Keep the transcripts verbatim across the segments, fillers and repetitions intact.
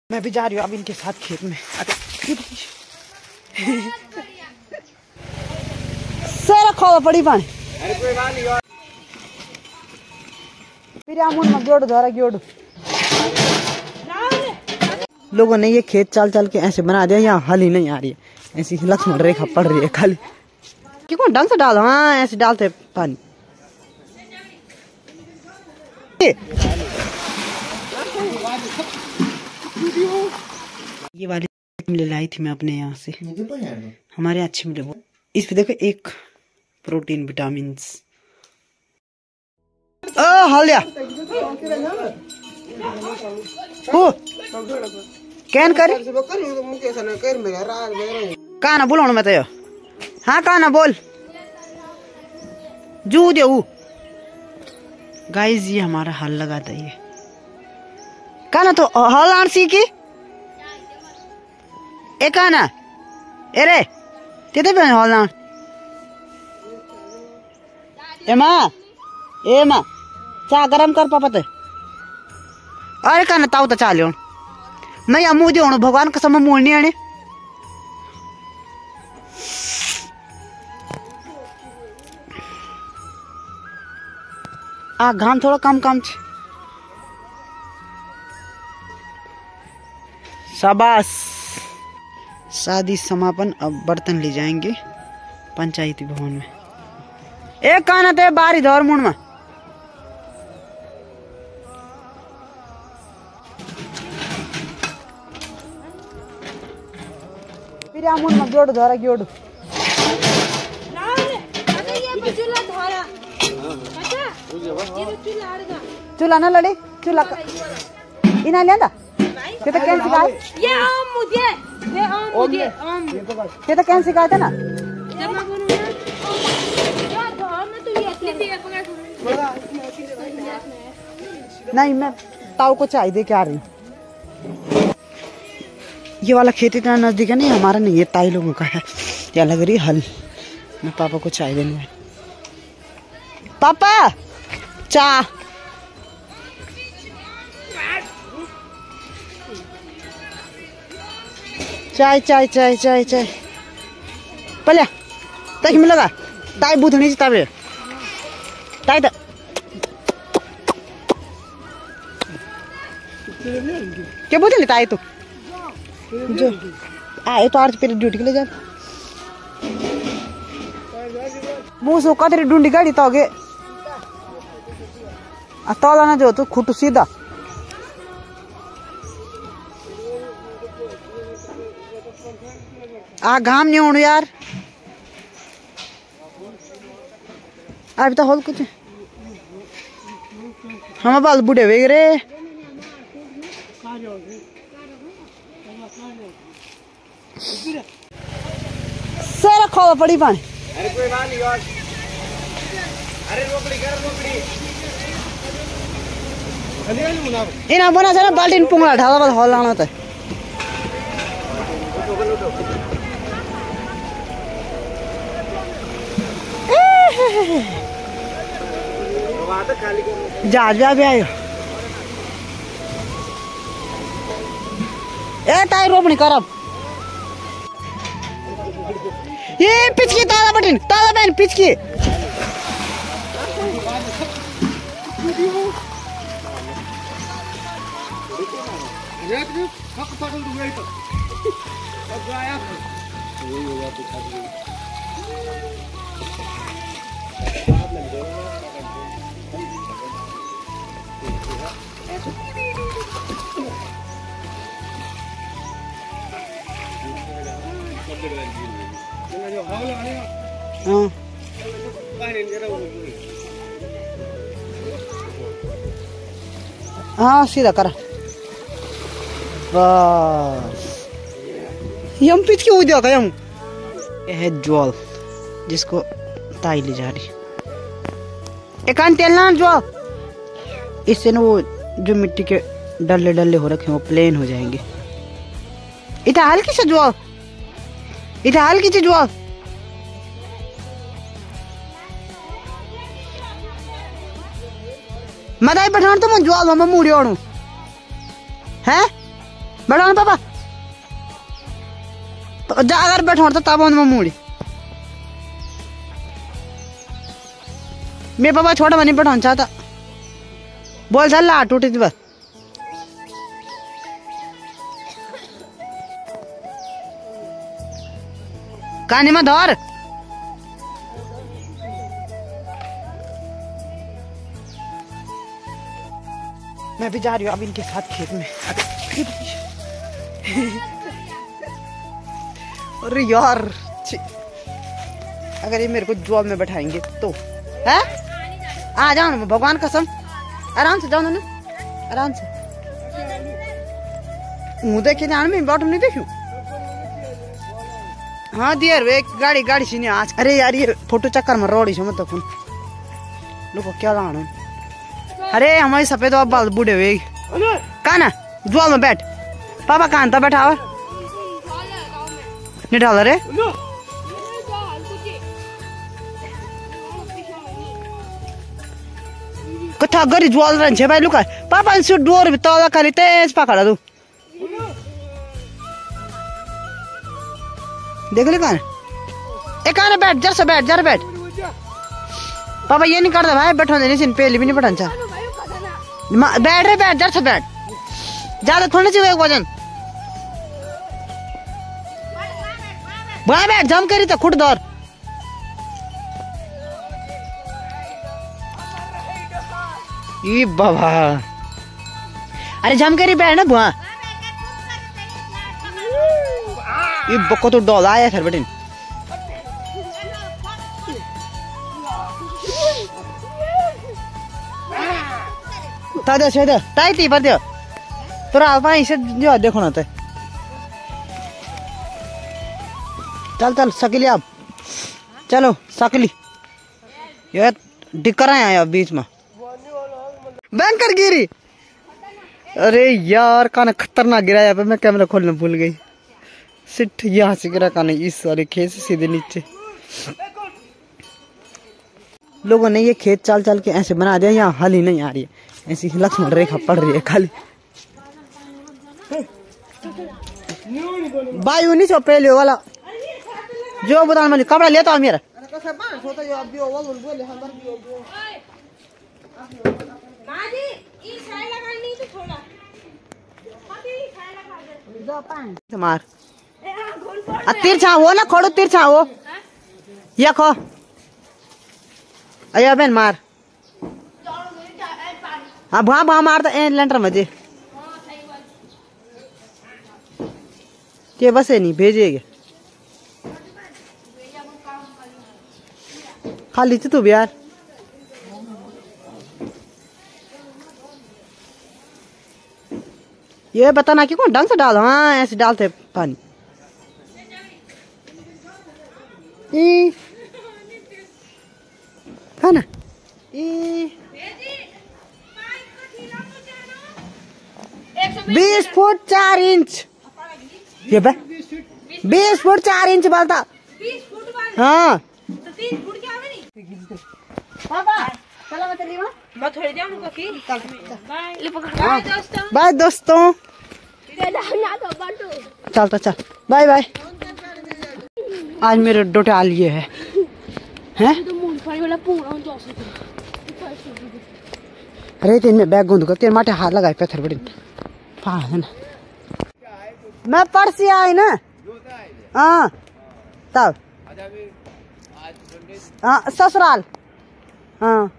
मैं भी जा रही हूँ अब इनके साथ खेत में। सारा खोला पड़ी पानी फिर में जोड़ द्वारा जोड़। लोगों ने ये खेत चाल चाल के ऐसे बना दिया, यहाँ हल ही नहीं आ रही है, ऐसी लक्ष्मण रेखा पड़ रही है खाली। क्यों ढंग से डालो, हाँ ऐसे डालते पानी। ये वाली ले लाई थी मैं अपने यहाँ से, हमारे अच्छे मिले वो। इस पे देखो एक प्रोटीन विटामिन। हल्या हो कैन कर कहा ना बोलो मैं तो यो। हाँ कहा ना बोल जू दे। गाइस ये हमारा हल लगाता है, कहा ना तो हल आन सीखी ए कहा ना एरे तेते पे हल आन ए माँ ए माँ चा गरम कर पापा ते। अरे कहा ना ताऊ तो चा लियो मैं या मुँह दे भगवान कसम मूल नहीं आने। आ घाम थोड़ा कम कम छ। शाबाश। शादी समापन, अब बर्तन ले जाएंगे पंचायती भवन में। एक काना ते बारी धर मुंड में। फिर आ मुंड में जोड़ धरा जोड़। चूल्हा ना लड़ी चूल्हा इना लिया ते तो कैन सिखाए ये आम मुझे ये आम मुझे आम ते तो कैन सिखाए थे ना जब मैं बनूं ना यार धाम में तू ये असली पकड़ नहीं। मैं ताऊ को चाय दे के आ रही। ये वाला खेत इतना नजदीक है नहीं, हमारा नहीं है, ताई लोगों का है। क्या लग रही हल। मैं पापा को चाय देने आई। पापा चा चाय चाय चाय चाय चाय पल्या तक में लगा ताई बुधनी तबे ताई ता क्या बुधली ताई तो जो आए तो आज फिर ड्यूटी के लिए जा मुंह सो का तेरी ढूंढी गाड़ी तो आगे ताला ना जो तू खुट सीधा आ घाम नहीं होने यार। अभी तो होल कुछ हम बाल बूढ़े वे रे। सारा खोला पड़ी पानी। अरे कोई बात नहीं यार। अरे रोकड़ी कर रोकड़ी इना बना था ना बाल्टी पुंगला ढाला बाद हॉल आना था। जहाज जा भी आयो ए ताई रोपनी करब ये पिचकी ताला बटन ताला बहन पिचकी हाँ सीधा करा बस। यम पिच के हो दिया का यम। ये है ज्वाल जिसको ताई ले जा रही। एक आन तेल ना ज्वाल, इससे ना वो जो मिट्टी के डल्ले डल्ले हो रखे वो प्लेन हो जाएंगे। इतना हल्की सा ज्वाल, इतना हल्की सी ज्वाल। मदाई पठान तो मैं ज्वाल हम मुड़ी ओणु है बैठो ना पापा तो जा अगर बैठो तो तब मैं मूड़ी मेरे पापा छोटा बनी बैठा चाहता बोल चल ला टूटी थी बस कहानी में धर मैं भी जा रही हूँ अब इनके साथ खेत में। अरे यार अगर ये मेरे को जॉब में बैठाएंगे तो है आ जाओ ना भगवान कसम आराम से जाओ ना आराम से मुँह देखे जान में बॉटम नहीं देखी हाँ दियर वे गाड़ी गाड़ी सी नहीं आज अरे यार ये फोटो चक्कर में रोड़ी छो मत फोन लोगों क्या लाना अरे हमारी सफेद बाल बूढ़े हुए कहा ना जुआल में बैठ पापा कहाँ था बैठा नहीं डाला रे कथा गरी जुआल रहे भाई लुका पापा से डोर भी तौला खाली तेज पकड़ा तू देख ले कहाँ एक कहाँ बैठ जर से बैठ जर बैठ पापा ये नहीं करता भाई बैठो नहीं सिन पहले भी नहीं बैठा चाह बैठ रे बैठ जर से बैठ ज्यादा थोड़ी सी वजन वहां बैठ जम करी तो खुद दौर ये बाबा अरे जम करी बैठ ना बुआ ये बको तो डॉल आया सर बेटे ताजा छेद ताई ती पर दियो तोरा भाई से जो देखो ना ते चल चल सकली अब चलो सकली ये डिकर आया है बीच में बैंकर गिरी अरे यार कान खतरनाक गिरा यहाँ पे मैं कैमरा खोलना भूल गई सिट यहाँ से गिरा कान इस वाले खेत से सीधे नीचे लोगों ने ये खेत चाल चाल के ऐसे बना दिया यहाँ हल ही नहीं आ रही है ऐसी लक्ष्मण रेखा पड़ रही है खाली बायू नहीं छो पहले वाला जो बता मैं कपड़ा लेता हूँ मेरा मार तिरछा वो ना खोड़ो तिरछा वो या खो अया बहन मार हाँ भा भा मार तो ए लेंटर मजे के बस है नहीं भेजेगे खाली तू भी यार ये बताना कि कौन ढंग से डाल हाँ ऐसे डालते पानी ई है ना ई बीस फुट चार इंच ये बे बीस फुट चार इंच बालता हाँ बाय दोस्तों चल तो चल बाय बाय आज मेरे डोटा लिए है हैं अरे तेन में बैग गुंद कर तेरे माटे हाथ लगाए पत्थर बड़ी है ना मैं परसी आई ना हाँ तब हाँ ससुराल हाँ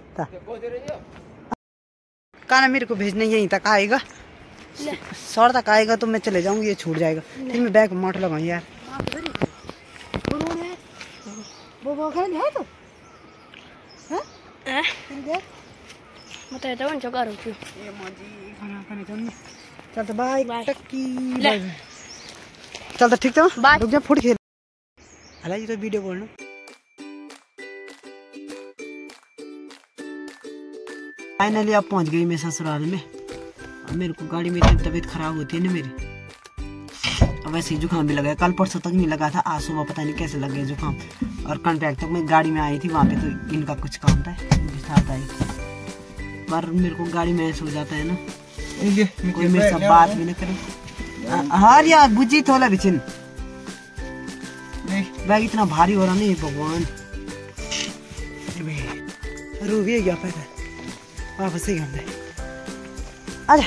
काना मेरे को भेजने यहीं तक आएगा सौ तक आएगा तो मैं चले जाऊंगी ये छूट जाएगा फिर मैं बैग मोट लगाऊं यार वो वो है तो हैं मत है तो उन जगह रुक ये माजी खाना खाने चल चल तो बाय टक्की चल तो ठीक था रुक जा फुट खेल अला ये तो वीडियो बोलना फाइनली अब पहुंच गई मैं ससुराल में अब मेरे को गाड़ी में इतनी तबीयत खराब होती है ना मेरी अब वैसे ही जुकाम भी लगा कल परसों तक नहीं लगा था आज सुबह पता नहीं कैसे लग गया जुकाम और कॉन्ट्रैक्ट तक मैं गाड़ी में आई थी वहाँ पे तो इनका कुछ काम था साथ आई पर मेरे को गाड़ी में ऐसा हो जाता है ना कोई मेरे साथ बात भी ना करे हार यार बुझी थोड़ा बिचिन बैग इतना भारी हो रहा नहीं भगवान। रो भी गया पैदल वापस ही घर आजा।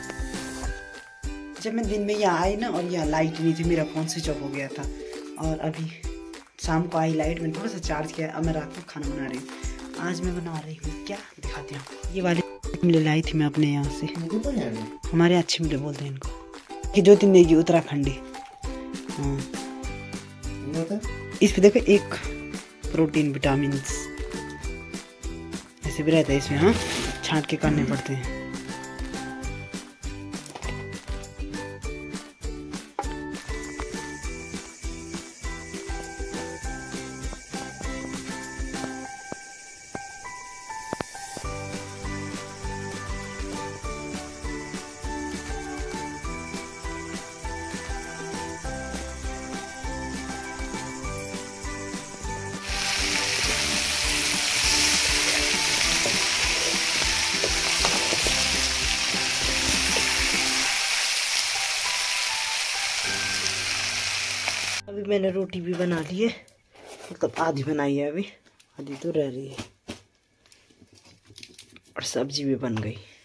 जब मैं दिन में यहाँ आई ना और यहाँ लाइट नहीं थी, मेरा फोन स्विच ऑफ हो गया था और अभी शाम को आई लाइट, मैंने थोड़ा सा चार्ज किया। अब मैं रात को खाना बना रही हूँ। आज मैं बना रही हूँ क्या दिखाती हूँ। ये वाली चिमले लाई थी मैं अपने यहाँ से, हमारे यहाँ चिमले बोलते हैं इनको। कि जो तीन देगी उत्तराखंडी। हाँ इस पे देखो एक प्रोटीन विटामिन ऐसे भी रहता है इसमें। हाँ छांट के करने पड़ते हैं। अभी मैंने रोटी भी बना ली है, मतलब आधी बनाई है, अभी आधी तो रह रही है और सब्जी भी बन गई।